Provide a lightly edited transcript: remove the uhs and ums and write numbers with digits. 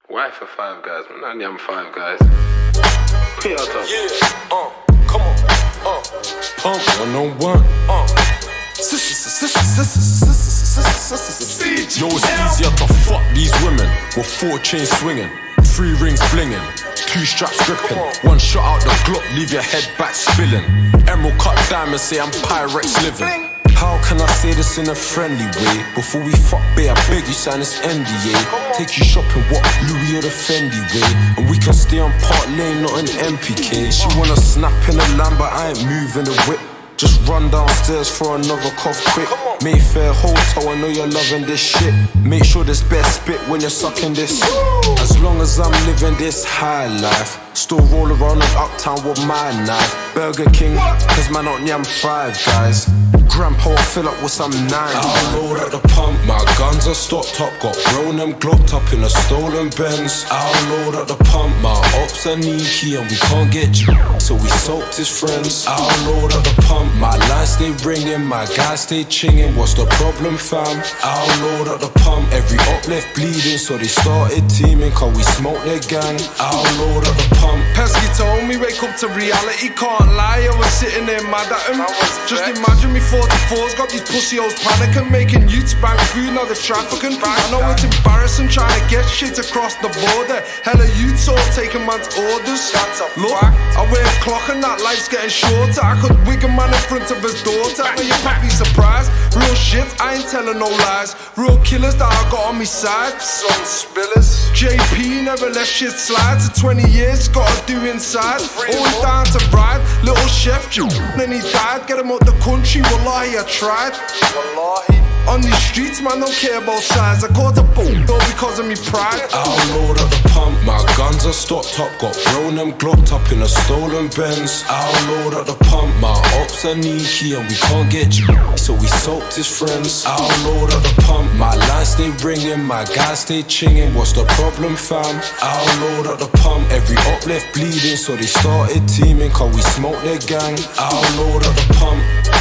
Why for Five Guys? Man, only I'm Five Guys. We are done. Yeah, come on, pump 101. Yo, it's easier to fuck these women with 4 chains swinging, 3 rings blinging, 2 straps gripping, 1 shot out the Glock, leave your head back spilling. Emerald cut diamonds, say I'm Pyrex living. How can I say this in a friendly way? Before we fuck, babe, I beg you sign this NDA. Take you shopping, what, Louis or the Fendi way? And we can stay on Park Lane, not an MPK. She wanna snap in the lamb, but I ain't moving the whip. Just run downstairs for another cough quick. Mayfair Hotel, I know you're loving this shit. Make sure there's best spit when you're sucking this. As long as I'm living this high life, still roll around in Uptown with my knife. Burger King, cause man out I'm Five Guys. Grandpa fill up with some 9. I'll load at the pump, my guns are stocked up. Got grown them glocked up in a stolen Benz. I'll load at the pump, my ops are sneaky and we can't get you, so we soaked his friends. I'll load at the pump, my lines stay ringing, my guys stay chinging. What's the problem, fam? I'll load at the pump, every op left bleeding, so they started teaming, cause we smoked their gang. I'll load at the pump. Pesky told me wake up to reality, can't lie, I was sitting there mad at him. Just imagine me 44's got these pussy hoes panicking, making youths bank food, now they're trafficking. I know it's embarrassing trying to get shit across the border. Hella youths all taking man's orders. Look, I wear a clock and that life's getting shorter. I could wig a man in front of his daughter. I know you might be surprised. Real shit, I ain't telling no lies. Real killers that I got on me side. Some spillers. JP never let shit slide. To 20 years, gotta do inside. Always down to ride. Little chef, then he died. Get him out the country, wallahi I tried. On these streets, man, don't care about size. I caught a boom, though, because of me pride. I'll load at the pump, my guns are stocked up. Got grown them glocked up in a stolen Benz. I'll load at the pump, my ops are sneaky and we can't get you, so we soaked his friends. I'll load at the pump, my lines stay ringing, my guys stay chinging. What's the problem, fam? I'll load at the pump, every op left bleeding, so they started teaming, cause we smoked their gang. I'll load at the pump.